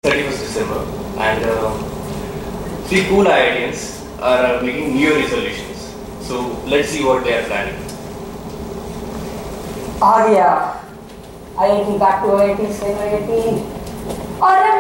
31st December, and three cool IITians are making New Year resolutions. So let's see what they are planning. आ गया IIT back to IIT same IIT अरे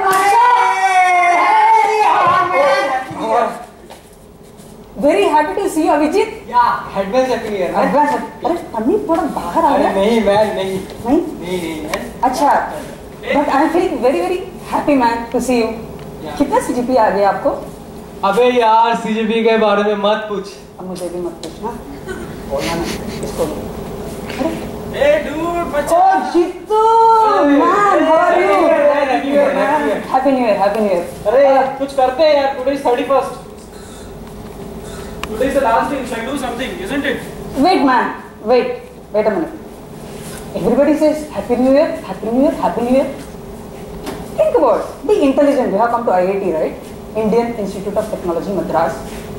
very happy to see you Abhijit या advance happy new year advance अरे अभी थोड़ा बाहर आ गया नहीं मैन नहीं नहीं नहीं मैन अच्छा but I am feeling very very happy man to see you कितना सीजीपी आ गया आपको अबे यार सीजीपी के बारे में मत पूछ अब मुझे भी मत पूछना बोलना ना इसको अरे ए डूड बच्चा ओ Jitu man how are you happy new year अरे कुछ करते हैं यार today is 31st today is the last day shall do something isn't it wait man wait a minute everybody says happy new year happy new year happy new year think about be intelligent you have come to IIT right Indian Institute of Technology Madras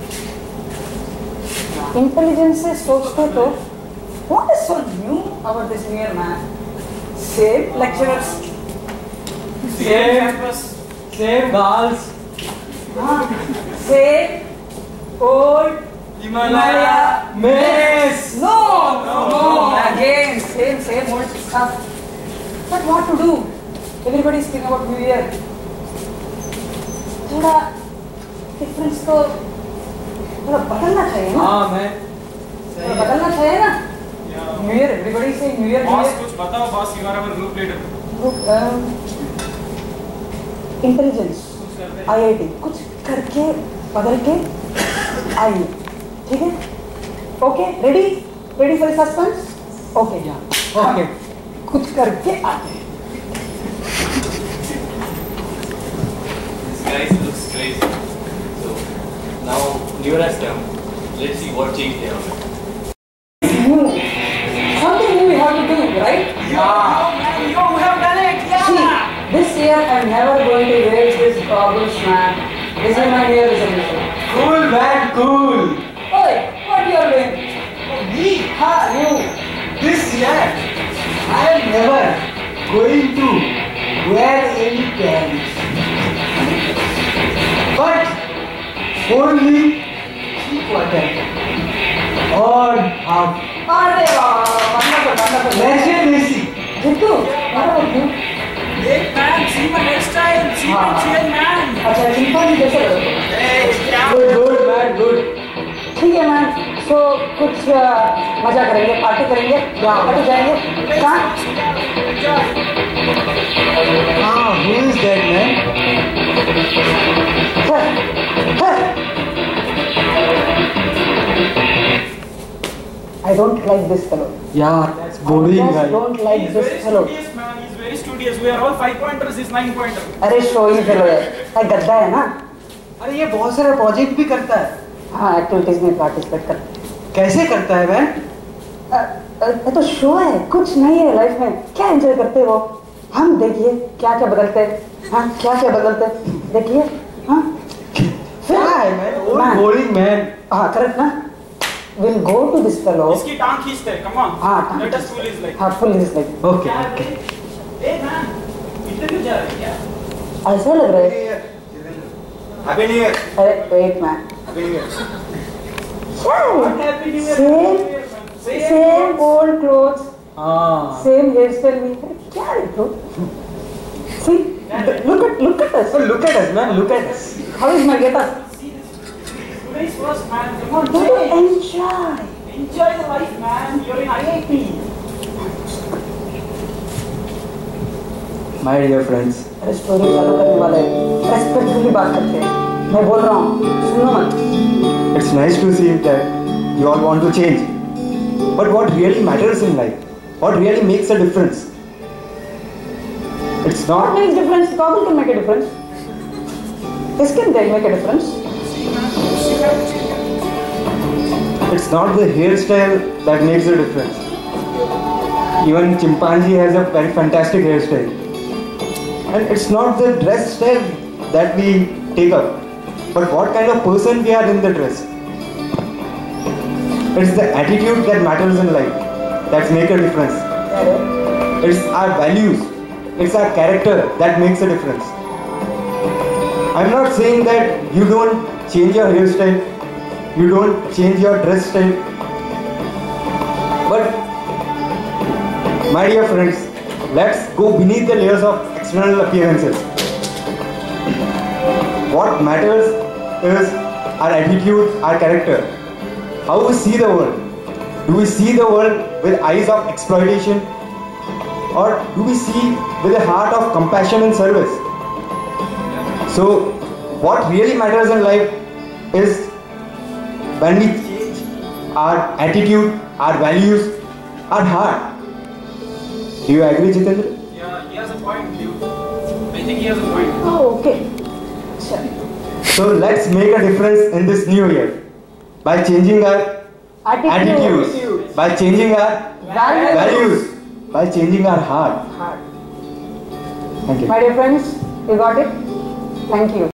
intelligence से सोचते तो what is so new about this new year man same lecturers same campus same girls same old Himalaya mess no again same old stuff but what to do everybody is speaking about new year थोड़ा difference तो थोड़ा बदलना चाहिए ना हाँ मैं थोड़ा बदलना चाहिए ना new year everybody say new year boss कुछ बताओ boss you are our group leader intelligence IIT कुछ करके बदल के आइए ठीक है okay ready for suspense okay okay कुछ करके आते This guy looks crazy. So now New Year has come. Let's see what change they have made. something new we have to do right you have done it see this year I'm never going to raise this goggles man this is my New Year resolution cool man cool oi what you are doing me ha you this year I am never going to wear any pants but only quarter or half अरे वाह wonderful वैसे वैसी Jitu what about you एक man see my hair style see my chain man अच्छा chimpanzee जैसे लगते good man good ठीक है मैम सो कुछ मजा करेंगे पार्टी करेंगे पार्टी जाएंगे कहाँ हाँ who is that man I don't like this fellow yeah that's boring I guy just don't like He's this very fellow studious man he's very studious we are all 5 pointers he's 9 pointer अरे शोई fellow है अरे गद्दा है ना अरे ये बहुत सारे प्रोजेक्ट भी करता है हाँ एक्टिविटीज में पार्टिसिपेट कर कैसे करता है मैन तो शो है कुछ नहीं है लाइफ में क्या एंजॉय करते हो हम देखिए क्या क्या बदलते हैं हाँ क्या क्या बदलते हैं देखिए हाँ क्या है मैन बोरिंग मैन हाँ करेक्ट ना we'll go to this fellow इसकी टांग खींचते हैं come on हाँ let us pull his leg हाँ full is like okay okay ए मैन इंटरव्यू जा रहा है क्या ऐसा लग रहा है हैप्पी न्यू ईयर अरे wait man happy new year happy new year same old clothes हां same hairstyle में क्या है तो see look at us look at us man look at us how is my getup today's first man come on do change. enjoy enjoy the life man you're in IIT my dear friends अरे story follow करने वाले respectfully बात करते हैं मैं बोल रहा हूँ सुनो मत It's nice to see that you all want to change. But what really matters in life? What really makes a difference? It's what not. makes difference goggle can make a difference skin can make a difference It's not the hairstyle that makes a difference. Even chimpanzee has a very fantastic hairstyle. And it's not the dress style that we take up, but what kind of person we are in the dress. It's the attitude that matters in life that makes a difference. It's our values, it's our character that makes a difference. I'm not saying that you don't change your hairstyle, you don't change your dress style, but my dear friends, let's go beneath the layers of external appearances. What matters is our attitude, our character, how we see the world. Do we see the world with eyes of exploitation, or do we see with a heart of compassion and service? So, what really matters in life is when we change our attitude, our values, our heart. Do you agree, Jitendra? Yeah, he has a point, dude. I think he has a point. Oh, okay. Sure. So let's make a difference in this new year by changing our attitudes, by changing our values, by changing our heart. Heart. Thank you. My dear friends, you got it? Thank you.